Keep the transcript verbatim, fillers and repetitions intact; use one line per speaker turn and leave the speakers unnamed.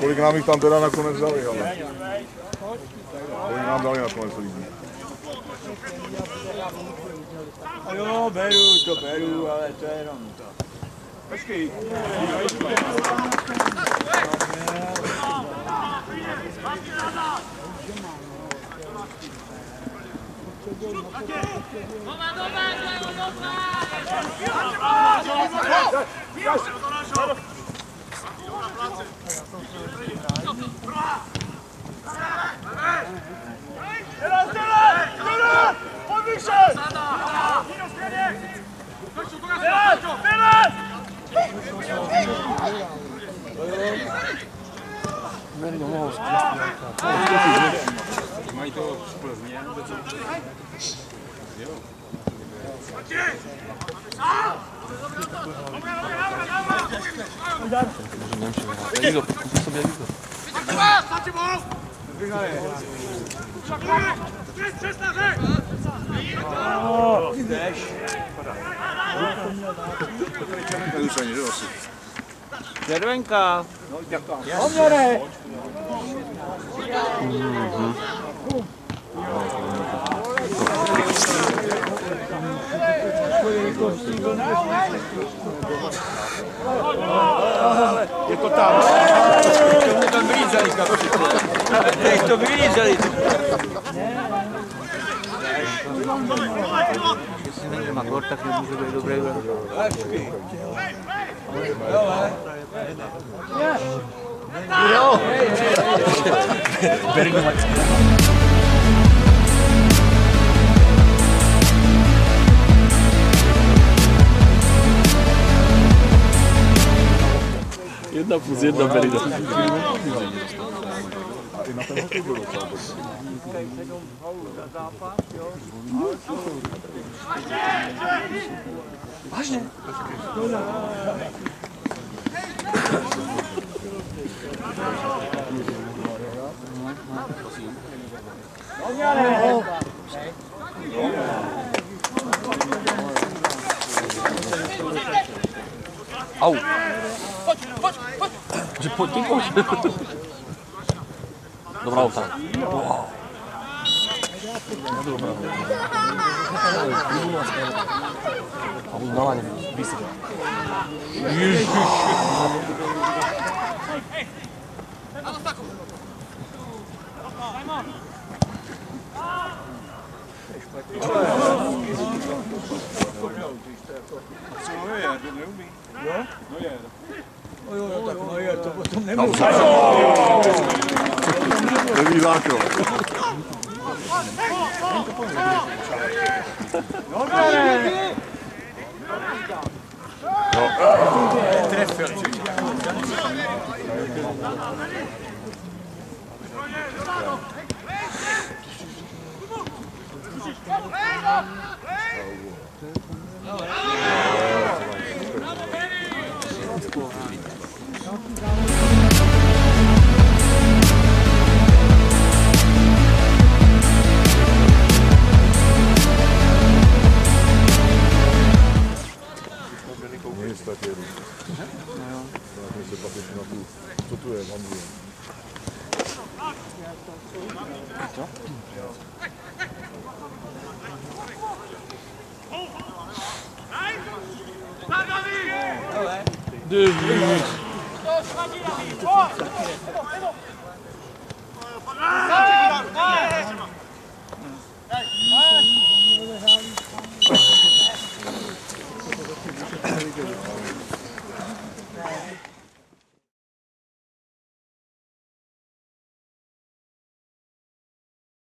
Kolik nám jich tam teda nakonec dali, ale? Kolik nám dali nakonec lidí?
Jo, beru, to beru, ale to je jenom to. Počkej.
Mají to z Plzně? Jo.
Lízo, kupi sobie Lízo.
Nedušení, že asi?
Červenka.
Poměre!
Je to tam. To tam vylízali, kamoši. Nech to vylízali.
Jestli není Magor, tak nemůže být dobrý hráč. Jo! Very good. Jedna plus jedna Berida.
A i na ten hokej byl docela dobrý.
Vážně? Au. Pojď, pojď, pojď. Že pojď, ty pojď. Dobrá auta. Wow. A buď na laně, vysí. Ježiši.
Co je, to neumí. Jo? No je. No jo, tak no je, to potom nemůžu.
Neví zákon.
Trefil.
Co tu je, mám důvod.
Devíc.
Thank you.